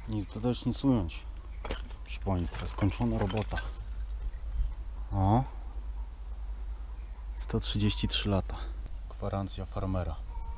Nic dodać, nic ująć. Proszę Państwa, skończona robota. O, 133 lata. Gwarancja farmera.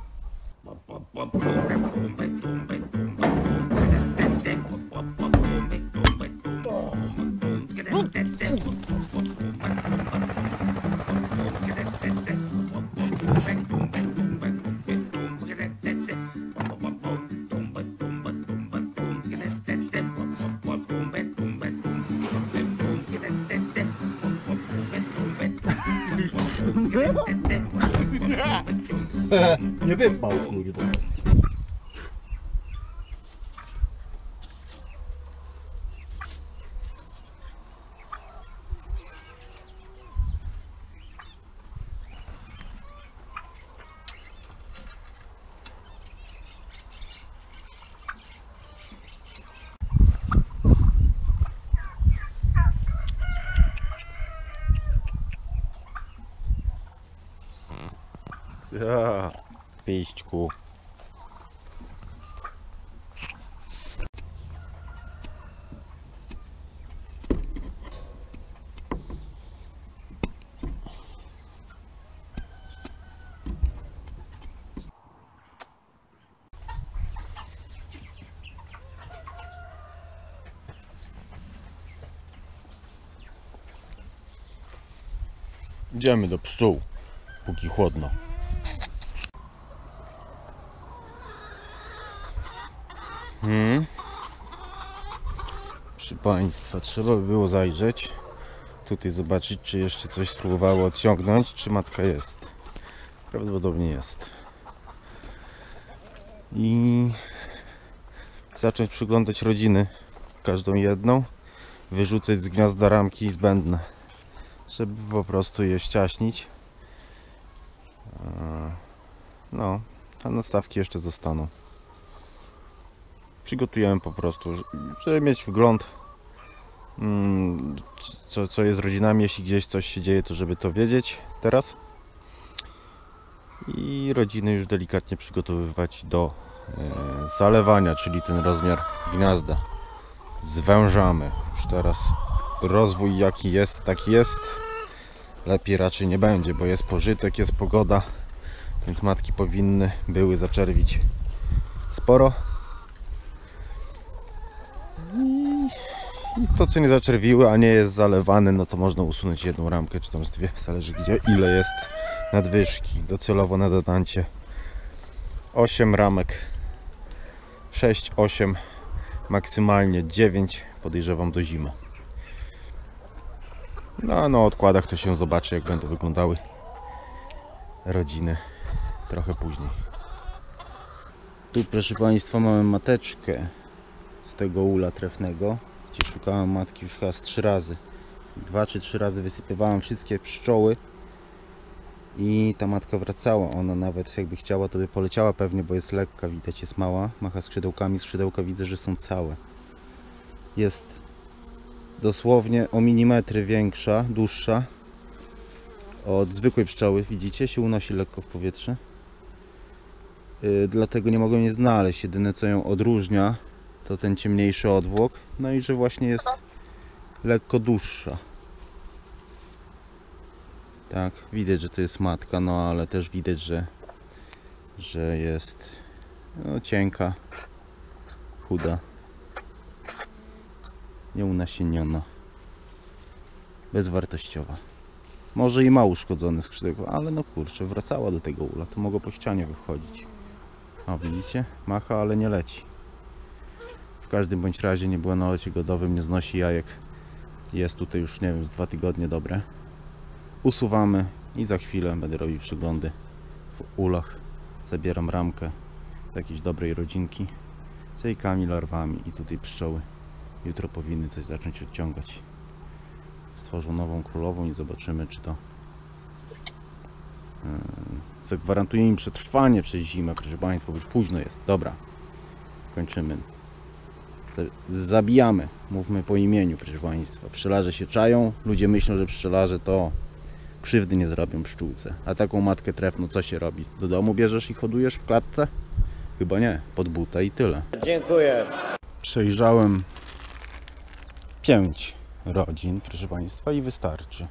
Nie wypał, kurde. Ja, pięćku. Idziemy do pszczół, póki chłodno. Proszę Państwa, trzeba by było zajrzeć tutaj, zobaczyć, czy jeszcze coś spróbowało odciągnąć, czy matka jest. Prawdopodobnie jest. I zacząć przyglądać rodziny, każdą jedną, wyrzucać z gniazda ramki zbędne, żeby po prostu je ściaśnić. No, a nastawki jeszcze zostaną. Przygotujemy po prostu, żeby mieć wgląd, co jest z rodzinami, jeśli gdzieś coś się dzieje, to żeby to wiedzieć teraz. I rodziny już delikatnie przygotowywać do zalewania, czyli ten rozmiar gniazda. Zwężamy. Już teraz rozwój jaki jest, taki jest. Lepiej raczej nie będzie, bo jest pożytek, jest pogoda, więc matki były zaczerwić sporo. I to, co nie zaczerwiły, a nie jest zalewane, no to można usunąć jedną ramkę, czy tam z dwie, zależy ile jest nadwyżki. Docelowo na dodancie 8 ramek, 6, 8, maksymalnie 9, podejrzewam do zimy. No a na odkładach to się zobaczy, jak będą wyglądały rodziny trochę później. Tu, proszę Państwa, mamy mateczkę z tego ula trefnego, gdzie szukałem matki już chyba z 3 razy. 2 czy 3 razy wysypywałem wszystkie pszczoły i ta matka wracała. Ona nawet jakby chciała, to by poleciała pewnie, bo jest lekka, widać, jest mała, macha skrzydełkami, skrzydełka widzę, że są całe. Jest dosłownie o milimetry większa, dłuższa od zwykłej pszczoły, widzicie, się unosi lekko w powietrze. Dlatego nie mogłem jej znaleźć. Jedyne, co ją odróżnia, to ten ciemniejszy odwłok, no i że właśnie jest lekko dłuższa. Tak, widać, że to jest matka, no ale też widać, że jest no, cienka, chuda, nieunasieniona, bezwartościowa. Może i ma uszkodzone skrzydełko, ale no kurczę, wracała do tego ula, to mogło po ścianie wychodzić. O, widzicie? Macha, ale nie leci. W każdym bądź razie nie była na locie godowym, nie znosi jajek. Jest tutaj już, nie wiem, z 2 tygodnie dobre. Usuwamy i za chwilę będę robił przyglądy w ulach. Zabieram ramkę z jakiejś dobrej rodzinki z jajkami, larwami i tutaj pszczoły. Jutro powinny coś zacząć odciągać. Stworzą nową królową i zobaczymy, czy to zagwarantuje im przetrwanie przez zimę, proszę Państwa, bo już późno jest. Dobra, kończymy. Zabijamy, mówmy po imieniu, proszę Państwa. Pszczelarze się czają, ludzie myślą, że pszczelarze to krzywdy nie zrobią pszczółce. A taką matkę trefną co się robi? Do domu bierzesz i hodujesz w klatce? Chyba nie, pod buta i tyle. Dziękuję. Przejrzałem 5 rodzin, proszę Państwa, i wystarczy.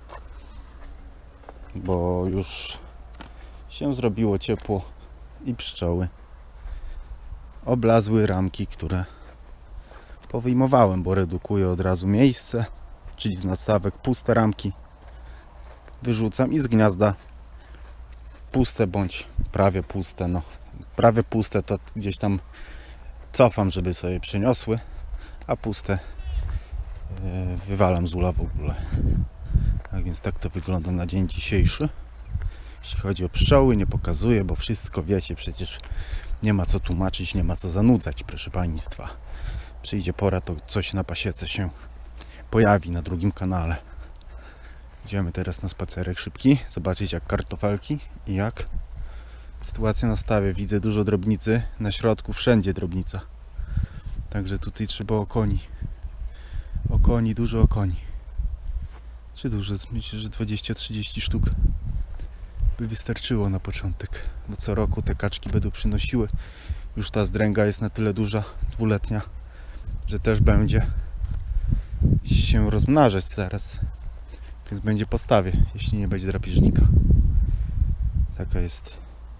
Bo już się zrobiło ciepło i pszczoły oblazły ramki, które powyjmowałem, bo redukuję od razu miejsce, czyli z nadstawek puste ramki wyrzucam i z gniazda puste bądź prawie puste. No, prawie puste to gdzieś tam cofam, żeby sobie przyniosły, a puste wywalam z ula w ogóle. Tak więc tak to wygląda na dzień dzisiejszy. Jeśli chodzi o pszczoły, nie pokazuję, bo wszystko wiecie, przecież nie ma co tłumaczyć, nie ma co zanudzać, proszę Państwa. Przyjdzie pora, to coś na pasiece się pojawi na drugim kanale. Idziemy teraz na spacerek szybki, zobaczyć jak kartofelki i jak sytuacja na stawie. Widzę dużo drobnicy, na środku wszędzie drobnica. Także tutaj trzeba okoni. Okoni, dużo okoni. Czy dużo? Myślę, że 20-30 sztuk by wystarczyło na początek. Bo co roku te kaczki będą przynosiły. Już ta zdręga jest na tyle duża, dwuletnia, że też będzie się rozmnażać zaraz. Więc będzie po stawie, jeśli nie będzie drapieżnika. Taka jest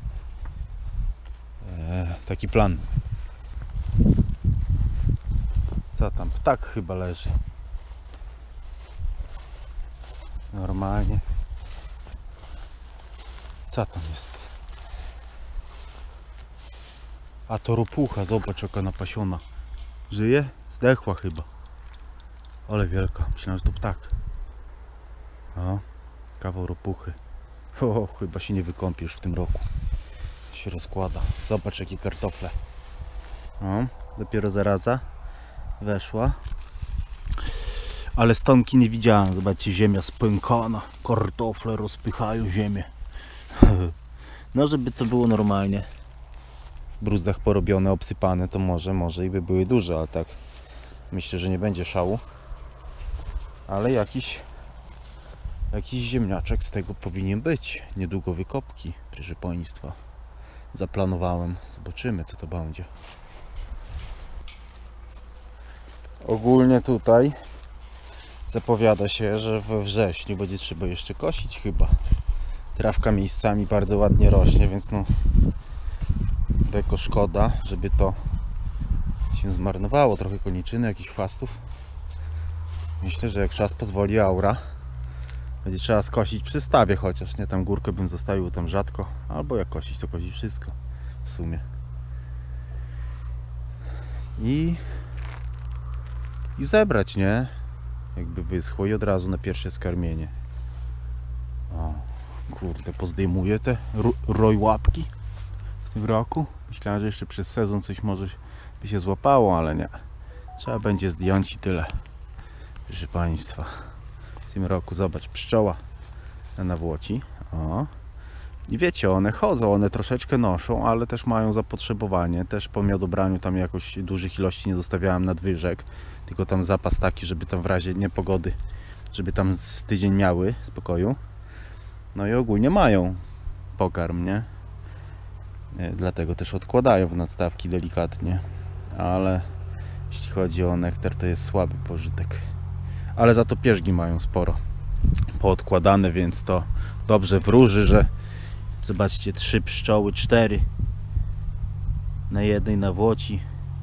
taki plan. Co tam? Ptak chyba leży. Normalnie. Co tam jest? A to ropucha, zobacz jaka napasiona. Żyje? Zdechła chyba. Ale wielka, myślałem, że to ptak. O, kawał ropuchy. O, chyba się nie wykąpie już w tym roku. Się rozkłada. Zobacz jakie kartofle. O, dopiero zaraza weszła. Ale stonki nie widziałem. Zobaczcie, ziemia spękana. Kartofle rozpychają ziemię. No, żeby to było normalnie w bruzdach porobione, obsypane, to może i by były duże, ale tak myślę, że nie będzie szału. Ale jakiś ziemniaczek z tego powinien być. Niedługo wykopki, proszę Państwa. Zaplanowałem. Zobaczymy, co to będzie. Ogólnie tutaj zapowiada się, że we wrześniu będzie trzeba jeszcze kosić chyba. Trawka miejscami bardzo ładnie rośnie, więc no tylko szkoda, żeby to się zmarnowało. Trochę koniczyny, jakichś chwastów. Myślę, że jak czas pozwoli, aura, będzie trzeba skosić przy stawie chociaż, nie? Tam górkę bym zostawił tam rzadko, albo jak kosić, to kosić wszystko w sumie. I zebrać, nie? Jakby wyschło i od razu na pierwsze skarmienie. O, kurde, pozdejmuję te roj łapki w tym roku. Myślałem, że jeszcze przez sezon coś może by się złapało, ale nie. Trzeba będzie zdjąć i tyle. Proszę Państwa, w tym roku zobacz, pszczoła na nawłoci. O. I wiecie, one chodzą, one troszeczkę noszą, ale też mają zapotrzebowanie. Też po miodobraniu tam jakoś dużych ilości nie zostawiałem nadwyżek, tylko tam zapas taki, żeby tam w razie niepogody, żeby tam z tydzień miały spokoju. No i ogólnie mają pokarm, nie? Dlatego też odkładają w nadstawki delikatnie. Ale jeśli chodzi o nektar, to jest słaby pożytek. Ale za to pierzgi mają sporo poodkładane, więc to dobrze wróży, że zobaczcie, 3 pszczoły, 4 na jednej nawłoci.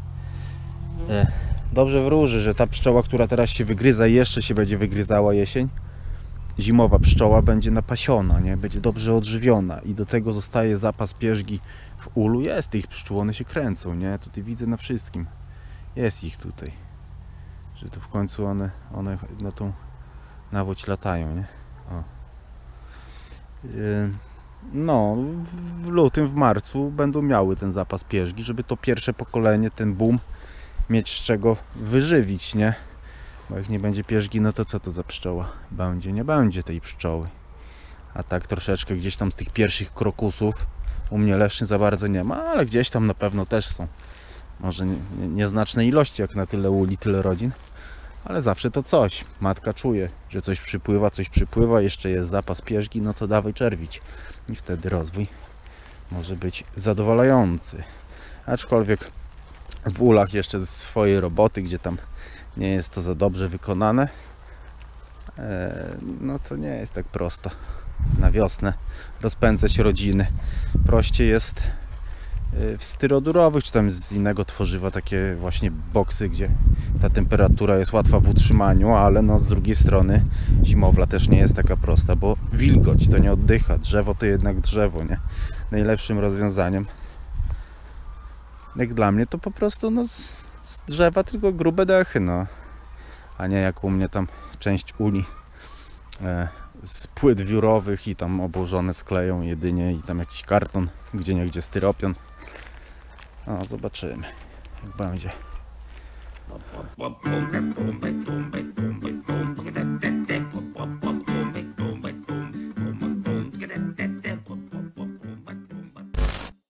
Dobrze wróży, że ta pszczoła, która teraz się wygryza i jeszcze się będzie wygryzała jesień, zimowa pszczoła, będzie napasiona, nie? Będzie dobrze odżywiona i do tego zostaje zapas pierzgi w ulu. Jest tych pszczół, one się kręcą, nie? Tutaj widzę na wszystkim. Jest ich tutaj. Że to w końcu one na tą nawłoć latają, nie? O. No, w lutym, w marcu będą miały ten zapas pierzgi, żeby to pierwsze pokolenie, ten boom, mieć z czego wyżywić, nie? Bo jak nie będzie pierzgi, no to co to za pszczoła? Będzie, nie będzie tej pszczoły. A tak troszeczkę gdzieś tam z tych pierwszych krokusów, u mnie leszczy za bardzo nie ma, ale gdzieś tam na pewno też są. Może nieznaczne ilości, jak na tyle uli, tyle rodzin, ale zawsze to coś. Matka czuje, że coś przypływa, jeszcze jest zapas pierzgi, no to dawaj czerwić. I wtedy rozwój może być zadowalający. Aczkolwiek w ulach jeszcze swoje roboty, gdzie tam nie jest to za dobrze wykonane, no to nie jest tak prosto na wiosnę rozpędzać rodziny. Prościej jest w styrodurowych czy tam z innego tworzywa, takie właśnie boksy, gdzie ta temperatura jest łatwa w utrzymaniu, ale no z drugiej strony zimowla też nie jest taka prosta, bo wilgoć to nie oddycha, drzewo to jednak drzewo, nie? Najlepszym rozwiązaniem, jak dla mnie, to po prostu no z drzewa tylko grube dechy, no, a nie jak u mnie tam część uli z płyt wiórowych i tam obłożone skleją jedynie i tam jakiś karton, gdzieniegdzie styropian. No, zobaczymy, jak będzie.